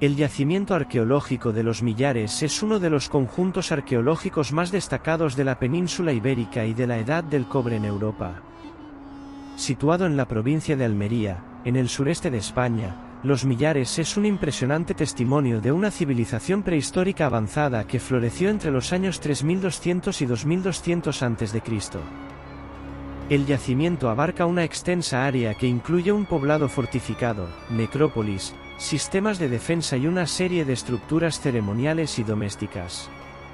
El yacimiento arqueológico de Los Millares es uno de los conjuntos arqueológicos más destacados de la península ibérica y de la Edad del Cobre en Europa. Situado en la provincia de Almería, en el sureste de España, Los Millares es un impresionante testimonio de una civilización prehistórica avanzada que floreció entre los años 3200 y 2200 a.C. El yacimiento abarca una extensa área que incluye un poblado fortificado, necrópolis, sistemas de defensa y una serie de estructuras ceremoniales y domésticas.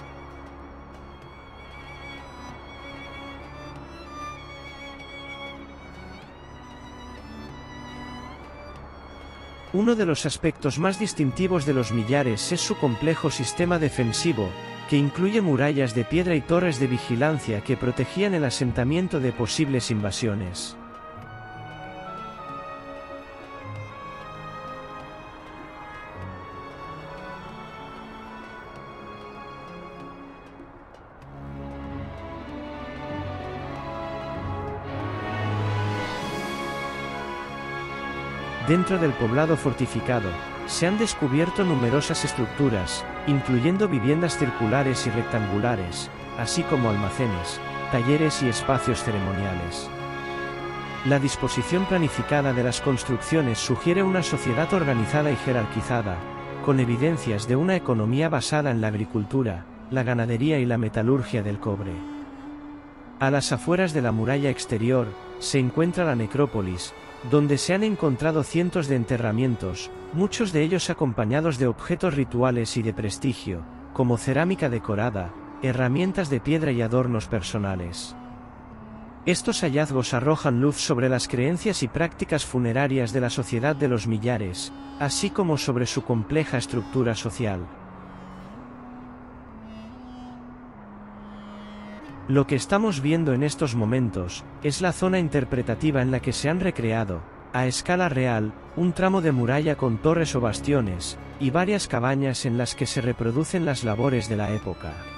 Uno de los aspectos más distintivos de Los Millares es su complejo sistema defensivo, que incluye murallas de piedra y torres de vigilancia que protegían el asentamiento de posibles invasiones. Dentro del poblado fortificado, se han descubierto numerosas estructuras, incluyendo viviendas circulares y rectangulares, así como almacenes, talleres y espacios ceremoniales. La disposición planificada de las construcciones sugiere una sociedad organizada y jerarquizada, con evidencias de una economía basada en la agricultura, la ganadería y la metalurgia del cobre. A las afueras de la muralla exterior, se encuentra la necrópolis, donde se han encontrado cientos de enterramientos, muchos de ellos acompañados de objetos rituales y de prestigio, como cerámica decorada, herramientas de piedra y adornos personales. Estos hallazgos arrojan luz sobre las creencias y prácticas funerarias de la sociedad de Los Millares, así como sobre su compleja estructura social. Lo que estamos viendo en estos momentos, es la zona interpretativa en la que se han recreado, a escala real, un tramo de muralla con torres o bastiones, y varias cabañas en las que se reproducen las labores de la época.